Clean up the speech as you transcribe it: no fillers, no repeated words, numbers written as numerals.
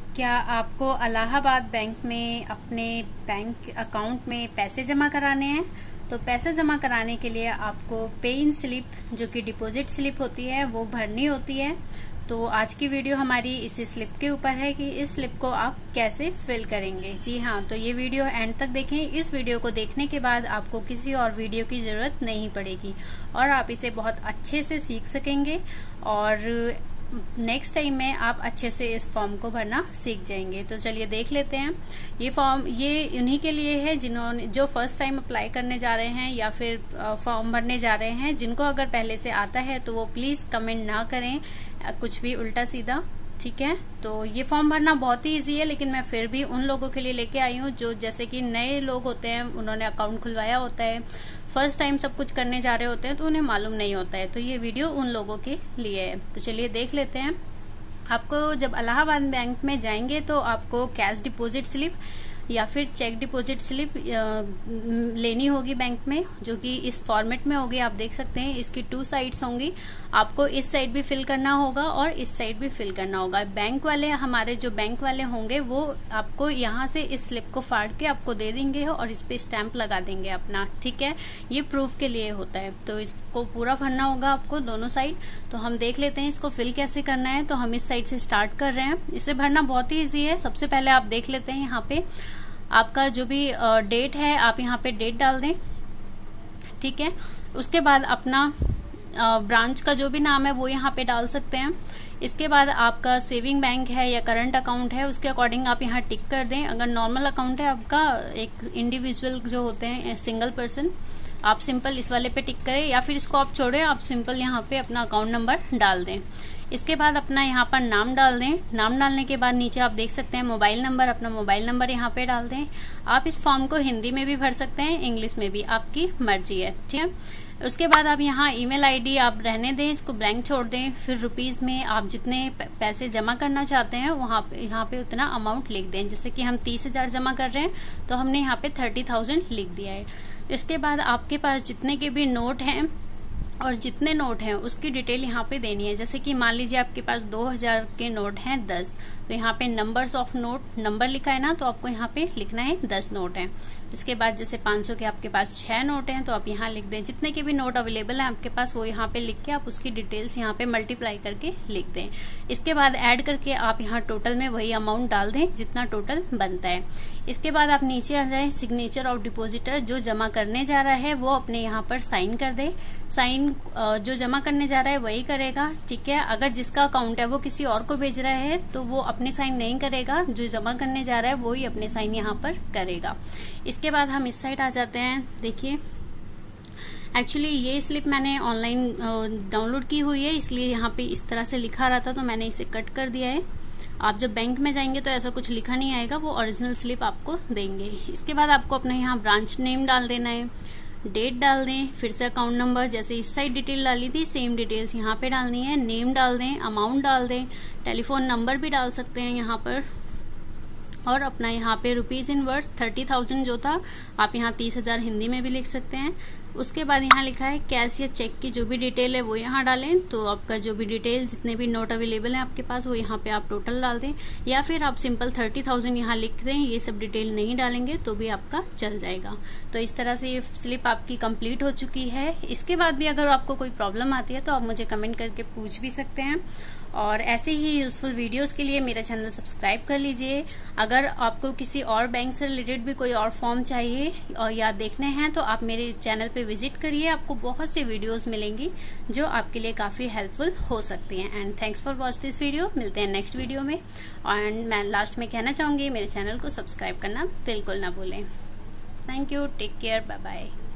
क्या आपको इलाहाबाद बैंक में अपने बैंक अकाउंट में पैसे जमा कराने हैं? तो पैसे जमा कराने के लिए आपको पे इन स्लिप जो कि डिपॉजिट स्लिप होती है वो भरनी होती है। तो आज की वीडियो हमारी इसी स्लिप के ऊपर है कि इस स्लिप को आप कैसे फिल करेंगे। जी हाँ, तो ये वीडियो एंड तक देखें। इस वीडियो को देखने के बाद आपको किसी और वीडियो की जरूरत नहीं पड़ेगी और आप इसे बहुत अच्छे से सीख सकेंगे और नेक्स्ट टाइम में आप अच्छे से इस फॉर्म को भरना सीख जाएंगे। तो चलिए देख लेते हैं। ये फॉर्म ये उन्हीं के लिए है जिन्होंने जो फर्स्ट टाइम अप्लाई करने जा रहे हैं या फिर फॉर्म भरने जा रहे हैं। जिनको अगर पहले से आता है तो वो प्लीज कमेंट ना करें कुछ भी उल्टा सीधा, ठीक है। तो ये फॉर्म भरना बहुत ही इजी है, लेकिन मैं फिर भी उन लोगों के लिए लेके आई हूँ जो जैसे कि नए लोग होते हैं, उन्होंने अकाउंट खुलवाया होता है, फर्स्ट टाइम सब कुछ करने जा रहे होते हैं तो उन्हें मालूम नहीं होता है। तो ये वीडियो उन लोगों के लिए है। तो चलिए देख लेते हैं। आपको जब इलाहाबाद बैंक में जाएंगे तो आपको कैश डिपॉजिट स्लिप या फिर चेक डिपॉजिट स्लिप लेनी होगी बैंक में, जो कि इस फॉर्मेट में होगी। आप देख सकते हैं इसकी 2 साइड्स होंगी। आपको इस साइड भी फिल करना होगा और इस साइड भी फिल करना होगा। बैंक वाले हमारे जो बैंक वाले होंगे वो आपको यहाँ से इस स्लिप को फाड़ के आपको दे देंगे और इस पे स्टैंप लगा देंगे अपना, ठीक है। ये प्रूफ के लिए होता है। तो इसको पूरा भरना होगा आपको दोनों साइड। तो हम देख लेते हैं इसको फिल कैसे करना है। तो हम इस साइड से स्टार्ट कर रहे हैं। इसे भरना बहुत ही ईजी है। सबसे पहले आप देख लेते हैं यहाँ पे आपका जो भी डेट है, आप यहाँ पे डेट डाल दें, ठीक है। उसके बाद अपना ब्रांच का जो भी नाम है वो यहाँ पे डाल सकते हैं। इसके बाद आपका सेविंग बैंक है या करंट अकाउंट है उसके अकॉर्डिंग आप यहाँ टिक कर दें। अगर नॉर्मल अकाउंट है आपका, एक इंडिविजुअल जो होते हैं सिंगल पर्सन, आप सिंपल इस वाले पे टिक करें या फिर इसको आप छोड़ें, आप सिंपल यहाँ पे अपना अकाउंट नंबर डाल दें। इसके बाद अपना यहाँ पर नाम डाल दें। नाम डालने के बाद नीचे आप देख सकते हैं मोबाइल नंबर, अपना मोबाइल नंबर यहाँ पे डाल दें। आप इस फॉर्म को हिंदी में भी भर सकते हैं, इंग्लिश में भी, आपकी मर्जी है, ठीक है। उसके बाद आप यहाँ ईमेल आईडी आप रहने दें, इसको ब्लैंक छोड़ दें। फिर रुपीज में आप जितने पैसे जमा करना चाहते हैं वहाँ यहाँ पे उतना अमाउंट लिख दें। जैसे कि हम 30,000 जमा कर रहे हैं तो हमने यहाँ पे 30,000 लिख दिया है। इसके बाद आपके पास जितने के भी नोट हैं और जितने नोट हैं उसकी डिटेल यहाँ पे देनी है। जैसे कि मान लीजिए आपके पास 2,000 के नोट हैं 10, तो यहाँ पे नंबर्स ऑफ नोट, नंबर लिखा है ना, तो आपको यहाँ पे लिखना है 10 नोट हैं। इसके बाद जैसे 500 के आपके पास 6 नोट हैं तो आप यहाँ लिख दें। जितने के भी नोट अवेलेबल हैं आपके पास वो यहाँ पे लिख के आप उसकी डिटेल्स यहाँ पे मल्टीप्लाई करके लिख दें। इसके बाद ऐड करके आप यहाँ टोटल में वही अमाउंट डाल दें जितना टोटल बनता है। इसके बाद आप नीचे आ जाए, सिग्नेचर ऑफ डिपॉजिटर, जो जमा करने जा रहा है वो अपने यहाँ पर साइन कर दे। साइन जो जमा करने जा रहा है वही करेगा, ठीक है। अगर जिसका अकाउंट है वो किसी और को भेज रहा है तो वो अपने साइन नहीं करेगा, जो जमा करने जा रहा है वो ही अपने साइन यहाँ पर करेगा। इसके बाद हम इस साइड आ जाते हैं। देखिए एक्चुअली ये स्लिप मैंने ऑनलाइन डाउनलोड की हुई है, इसलिए यहाँ पे इस तरह से लिखा रहा था तो मैंने इसे कट कर दिया है। आप जब बैंक में जाएंगे तो ऐसा कुछ लिखा नहीं आएगा, वो ओरिजिनल स्लिप आपको देंगे। इसके बाद आपको अपना यहाँ ब्रांच नेम डाल देना है, डेट डाल दें, फिर से अकाउंट नंबर जैसे इस साइड डिटेल डाली थी सेम डिटेल्स यहाँ पे डालनी है, नेम डाल दें, अमाउंट डाल दें, टेलीफोन नंबर भी डाल सकते हैं यहाँ पर, और अपना यहाँ पे रुपीज इन वर्थ 30,000 जो था आप यहाँ 30,000 हिंदी में भी लिख सकते हैं। उसके बाद यहाँ लिखा है कैश या चेक की जो भी डिटेल है वो यहाँ डालें। तो आपका जो भी डिटेल, जितने भी नोट अवेलेबल है आपके पास वो यहाँ पे आप टोटल डाल दें, या फिर आप सिंपल 30,000 यहाँ लिख दें। ये सब डिटेल नहीं डालेंगे तो भी आपका चल जाएगा। तो इस तरह से ये स्लिप आपकी कंप्लीट हो चुकी है। इसके बाद भी अगर आपको कोई प्रॉब्लम आती है तो आप मुझे कमेंट करके पूछ भी सकते हैं। और ऐसे ही यूजफुल वीडियोस के लिए मेरा चैनल सब्सक्राइब कर लीजिए। अगर आपको किसी और बैंक से रिलेटेड भी कोई और फॉर्म चाहिए और या देखने हैं तो आप मेरे चैनल पे विजिट करिए। आपको बहुत सी वीडियोस मिलेंगी जो आपके लिए काफी हेल्पफुल हो सकती हैं। And thanks for watch this video. मिलते हैं नेक्स्ट वीडियो में। एंड मैं लास्ट में कहना चाहूंगी मेरे चैनल को सब्सक्राइब करना बिल्कुल ना भूलें। Thank you, take care, bye bye.